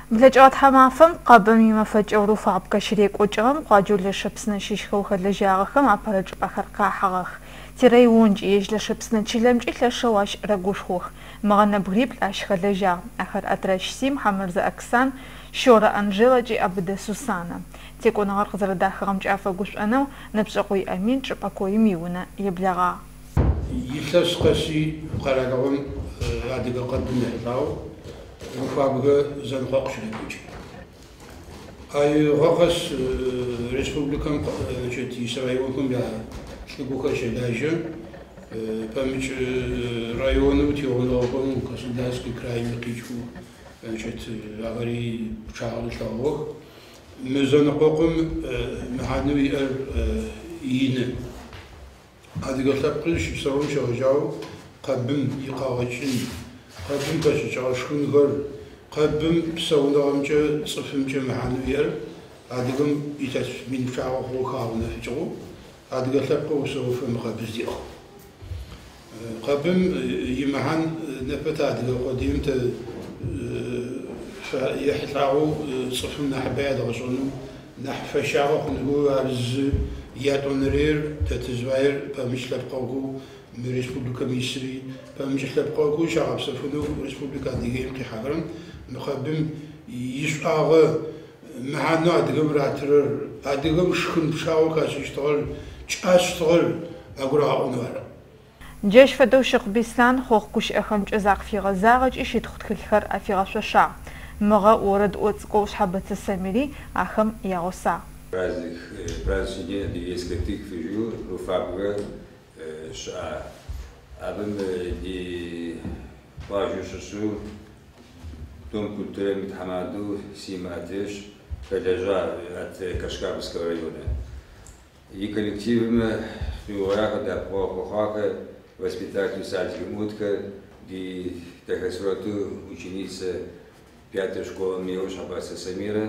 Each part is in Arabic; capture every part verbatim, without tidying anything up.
بلجأت حمافم قبمي مفج أوروفا بكشريك وجرم قاجول لشبسنا شيشخو خلجاغخم أبرج بخرقا حغخ تيري ونج يج لشبسنا تشلمج إلا شواش رجوشخوخ مغنى بغريب لاش خلجاغ آخر أتراش سيم حمرز أكسان شورا أنجيلا جي أبدا سوسانا تيكون غرق زردا خرمج أفاقوش أنا نبسقوي أمين شبكوي ميونا يبلغا يتلس قسي قراغم عدد قدم نحلاو وفابغا زنقاق شريكوجي أي غاقس ريسبوبليكان جتي سرايونكم بها شلقوكا شلاجة بامج رايونو تيونوغم كاسنداسكي كراي مقيجو جت أغري بشاغل شاوغ مزنقاقم محانوي أر يين هذه قلت لقلش يسوون شغجاو قبم يقاوشين قبم باش شغشكون غير قبم بسونا غمجة صفمجة محانوير هذه قم يتس من شعو هو كارنا هجرو هذه قلت لقو وسوف مقابز ديخ قبم يمحن نفت هذه قديم ت يحلعو صفمنا حبايد غصونو نحف شعو نقول عرز ياتون رير تتزوير بمش لبقاقو من ريسبوبليكا مصري بمش لبقاقو شعب سفنو ريسبوبليكا ديجيم كحجرن نخدم يشقاغ معنا أدقم راتر أدقم شكن بشاو كاسيشتغل تشاشتغل أقرأ أنوار جيش فدوش قبيسلان خوخ كوش أخمج أزاق في غزاغج إشي تخدخل خر أفي غشوشا مغا ورد أوتسقوش حبة السامري أخم يغوصا Праздник, праздник десятых фигур, руфабга, ша, абым ди пажушшу, том культуре Митхамаду, Симатеш, коллежа от Кашкарского района. И коллективом фигураха да Похаха, воспитатель садика Мутка, ди Тахасроту, ученица пятой школы Миош Аббаса Самира,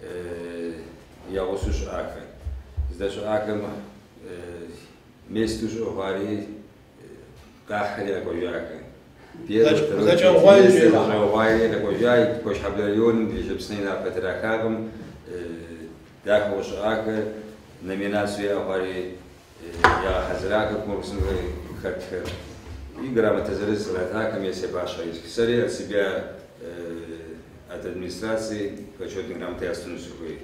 я осуш ака. Значит, акам местуш овари кахри акояка. Первый, второй, третий, овари акояй, кош хаблярион, бежебсный на патракагам, дахош ака, номинацию овари я хазрака, курсом хатхер. И грамота зарез ратакам, если баша из кисари, от себя, от администрации, почетный грамоты останусь сухой.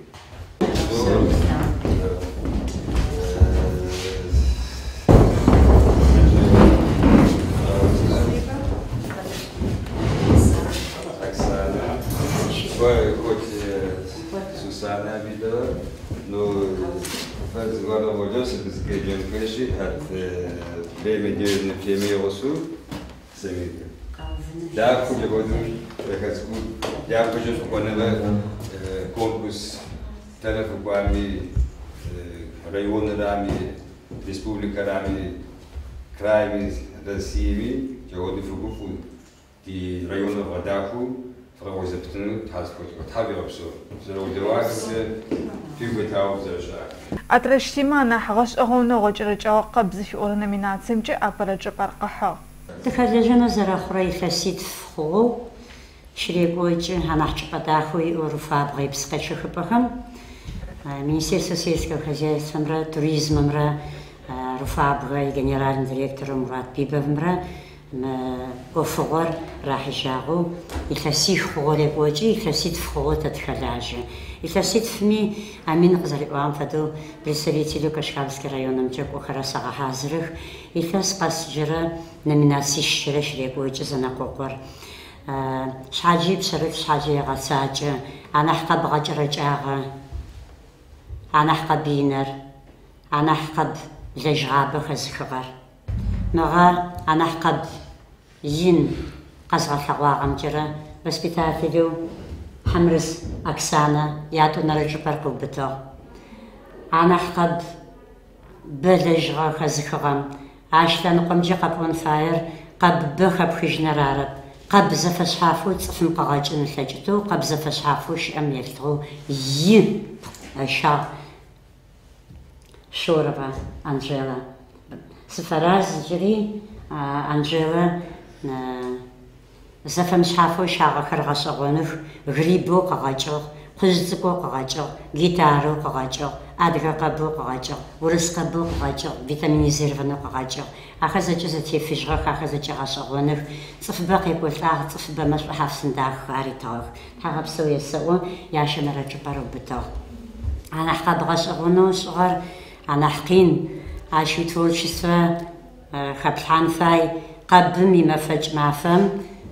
Хоть Сусана видела, но разговор волос без геджен кэши от время деревни племя Росу самите. Да, хоть году, я хочу, чтобы он конкурс Телефон рами, районы рами, республика рами, краями России, чего-то фугуфу, и районы Вадаху, фразы птны, таскот, тавиопсо, зеродеваксы, фигутау зажа. أترشتما نحغش أغونا غجرج عقب زي أول نميناتهم جاء أبرج برقحة. تخرجنا زرخري فسيت فخو، شريكوج هنحج بداخوي ورفاب غيب سقيش خبهم. Министерство сельского хозяйства, туризма, Руфабга, генеральный директор Мурат Бибовмра, Гофугор, Рахишагу, и Хасих Хугоре Годжи, и Хасид Фхот от Халяжи. И Хасид Фми, Амин Казариквам Фаду, представителю Кашкавского района Мчаку Харасага Хазрых, и Хас Пасджира, номинации Шира Шрегоджи за Накокор. Шаджиб Шариф Шаджи Гасаджа, Анахкаб Гаджараджага, أنا حقب بينر، أنا حقب لجعابة خزخغر، مغا أنا حقب ين قزغ ثقواغم جرا، بس بتاعتلو حمرس أكسانا ياتو نرجو بركو بتو. أنا حقب بلجغا خزخغم، عاشتا نقوم جي قبون فاير، قب بخب خجنا رارب، قب زفش حافو تصفن قغاج نثجتو، قب زفش حافوش أم يفتغو ين أشا. Шорова Анжела. Сфараз жри Анжела زفم شافو شاغ خرغش غنخ غريبو قغاجو قززكو قغاجو جيتارو قغاجو أدغا قبو قغاجو ورس قبو قغاجو فيتامين زيرفنو قغاجو أخذ جزء تيفجغ أخذ جغش غنخ صف باقي قلت آه صف بمش حفصن داخ غاري تاغ حغب سوي سوى ياشا مرجو بارو بتاغ أنا حقا بغش غنو شغر أنا حقين عاشو تول شسوا خبلحان فاي قبمي مفج معفم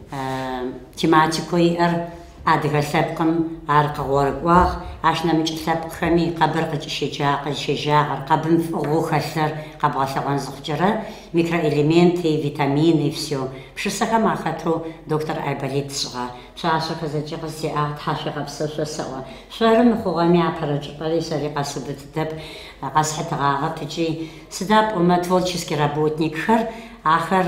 تيماتيكوي ار أدغى سبقم عرق ورقواغ عشنا مش سبق خمي قبر قد شجاع قد شجاع قبم فوق خسر قبل سوان زخجرة ميكرو إليمنتي فيتامين فسيو بشو سكا ما خطو دكتور أيباليت صغا شاشة خزجي قصي أعد حاشة قبسة شو سوا شارم خوغامي عبرج قلي سري قصبت الدب قصحة غاغة تجي سداب وما تولشيسكي رابوتنيك خر آخر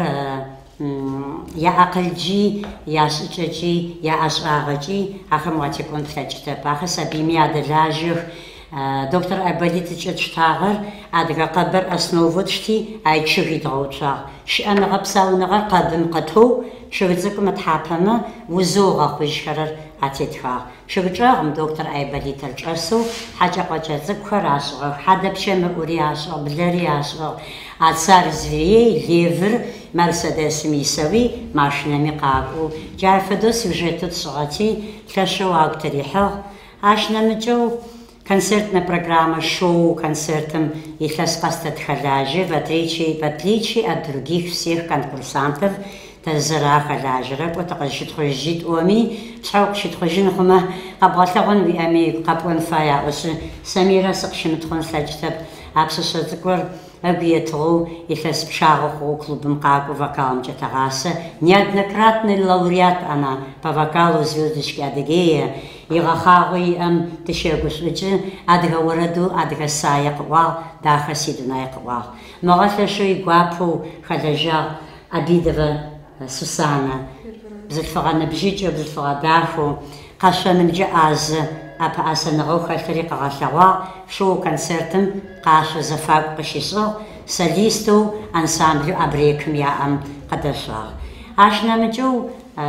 يا عقل جي يا شجي يا أشعاغجي آخر ما تكون تلاجته باخر سبيمي عدلاجه دكتور أبليت تشتغل أدغى قبر أسنوفتشتي أي شغي دروتشا شأن غبساو نغر قدم قطو شغزك متحابما وزوغا خوشكرر أتيتها شغجاغم دكتور أبليت الجرسو حاجة قجا ذكر أشغل حدا بشم أوري أشغل بلاري أشغل أتصار زويي ليفر مرسيدس ميسوي ماشنا ميقاقو جارفدو سوجيتو تشغتي تلاشو أكتريحو عشنا مجو концертная программа, шоу, концертом и хлеспастат халяжи, в отличие, в отличие от других всех конкурсантов, تزرع خلاجرة وتقشيت خرجيت أمي شاوك شيت خرجين خما قبضتهم بأمي قبون فايا وش سميرة سقشين تكون سجتب عبس شذكر أبيتغو يخلص بشاغو клуб مقاك وفاكالم جتغاسة неоднократный лауреат она по вокалу звездочки Адыгея и гахагуи ам тешегус учи адга вораду адга саяқва да хасидунайқва магафешуи гуапу халяжа Абидова Сусана бзылфагана бжичо бзылфагадаху قاشن جاز أب أسن روح الفريق غشوا شو كونسرتم قاش زفاق قشيسو سليستو أنسامبل أبريك ميا أم قدشة عشنا مجو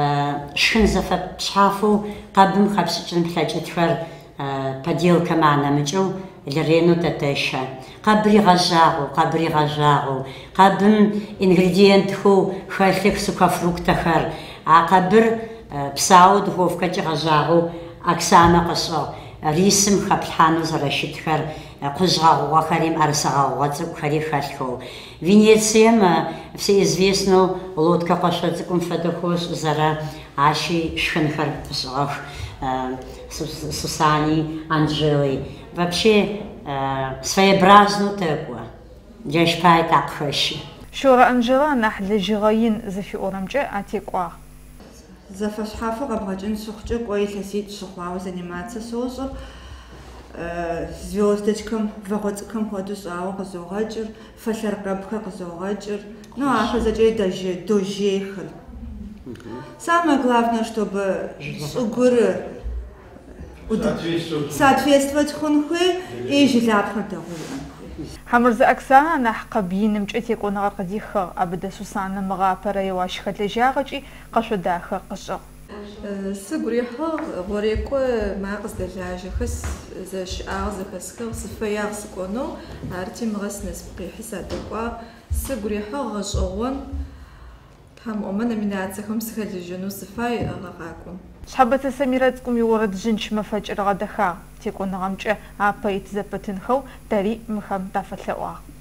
شن زفاق شافو قبل خمسين بلجت فر بديل كمان مجو لرينو تتشا قبل غزاغو قبل غزاغو قبل إنغريدينت هو خالك سكا فروكتا خر عقبر بساود هو في كتير غزاغو أكسانا قصة ريسم خبلحانو زرشيد خر قزغاغو وخريم أرسغاغو غزاغو خري خالكو Венециям все известно лодка пошла федохос зара аши шхенхар зах Сусани Анжелы вообще своеобразно такое дешпай так хорошо شورا أنجلا نحل جغاين زفي أورمجة أتيقوا زفشحافو قبغجن سخجة قوي تسيد سخواو заниматься соусов звездочкам вагоцкам ходус ау казогачыр фашаркабха казогачыр ну а хазачей даже дожехр самое главное чтобы угры соответствовать хунхы и жилябхата حمرز أكسانا نحق بين مجتي يكون غرقديخ أبدا سوسانا مغافرة يواش خلجاغجي قشو داخل قشو سغريحه غوريكو ما قصد جاجي خس زش اغز خسخ صفياغ سكونو ارتي مغس نسبقي حسادقوا سغريحه غشوون هم امنا مناتكم سخلجنو صفاي غاقاكم شحبت سميراتكم يورد جنش مفاجر غدخا تيكون غمجه ابا يتزبتنخو تاري مخم تفلوا